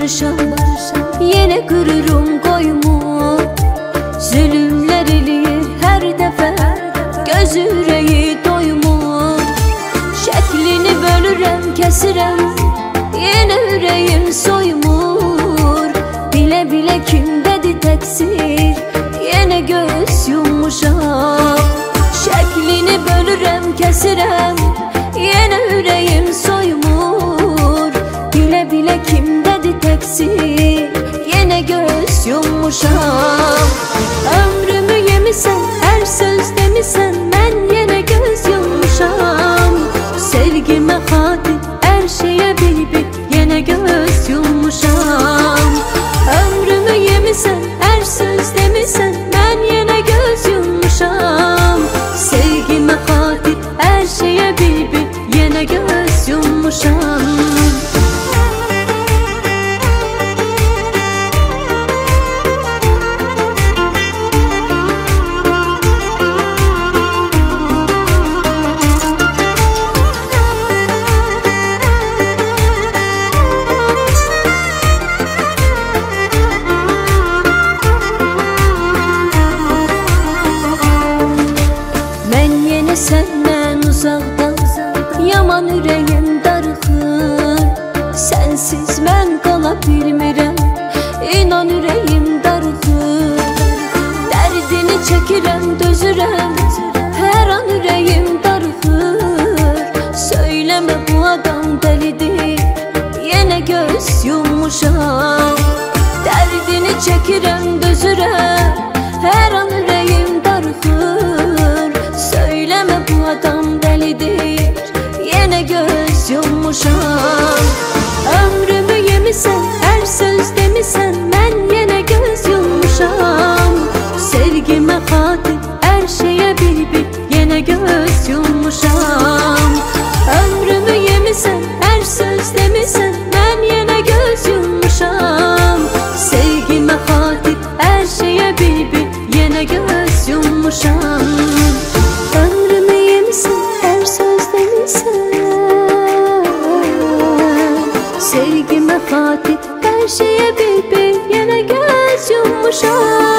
yummuşam, yine kırırım koyumu. Zulümler eləyir her dəfə, göz ürəyi doymur. Şəklini bölürəm, kəsirəm, yine ürəyim soymur. Bilə bilə kimdədir təqsir, yine göz yummuşam. Şəklini bölürəm, kəsirəm, yine ürəyim soymur. Bilə bilə kimdədir təqsir, yine göz yummuşam. Ömrümü yemisən, her söz demisən, mən yine göz yummuşam. Sevgime xatir, her şeye bir yine göz yummuşam. Ömrümü yemisən, her söz demisən, mən yine göz yummuşam. Sevgime xatir, her şeye bir yine göz yummuşam. Səndən uzaqdan yaman ürəyim darıxır. Sənsiz mən qala bilmirəm, inan ürəyim darıxır. Dərdini çəkirəm, dözürəm, hər an ürəyim darıxır. Söyləmə bu adam dəlidir, yenə göz yummuşam. Dərdini çəkirəm, dözürəm, hər an ürəyim darıxır. Söyleme bu adam delidir, yine göz yummuşam. Ömrümü yemisən, her söz demisən, mən yine göz yummuşam. Sevgime xatir, her şeye bir yine göz yummuşam. Ömrümü yemisən, her söz demisən, mən yine göz yummuşam. Sevgime xatir, her şeye bir yine göz yummuşam. Ömrümü yemişsin, her söz demişsin. Sevgime xatir, her şeye bir yine göz yummuşam.